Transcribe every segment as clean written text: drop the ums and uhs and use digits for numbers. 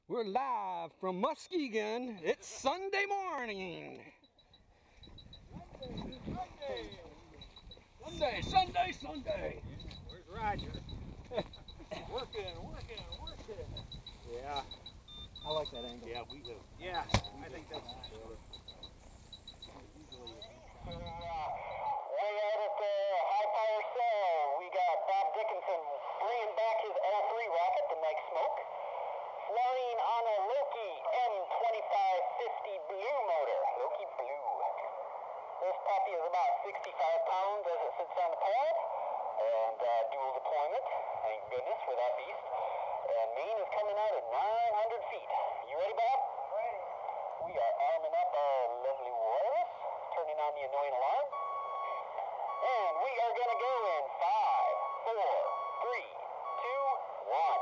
We're live from Muskegon. It's Sunday morning. Sunday. Where's Roger? working. Yeah. I like that angle. Yeah, we do. Yeah, I think that's better. Way out at the high fire cell, we got Bob Dickinson bringing back his L3 rocket to make smoke, flying on a Loki M2550 blue motor. Loki Blue. This puppy is about 65 pounds as it sits on the pad, and dual deployment. Thank goodness for that beast. And main is coming out at 900 feet. You ready, Bob? Ready. We are arming up our lovely wireless, turning on the annoying alarm. And we are going to go in 5, 4, 3, 2, 1.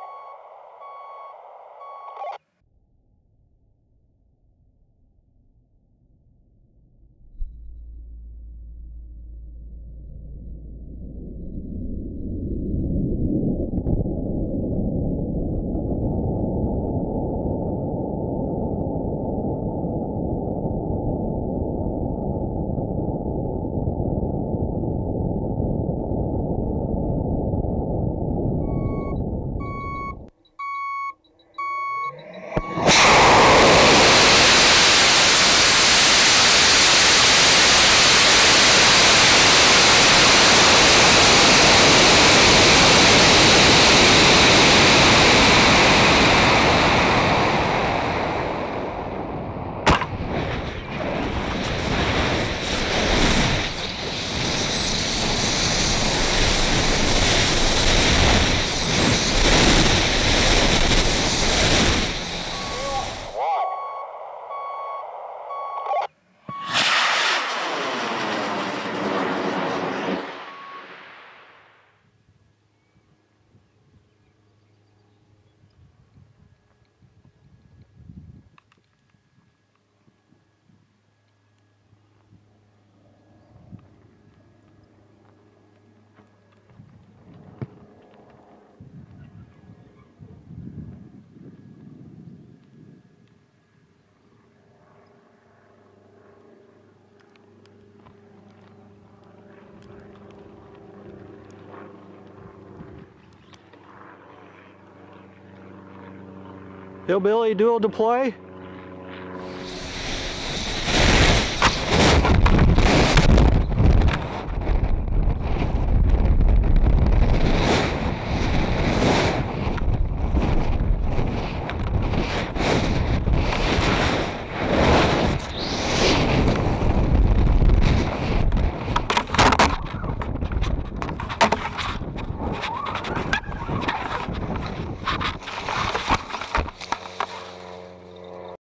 Hillbilly dual deploy.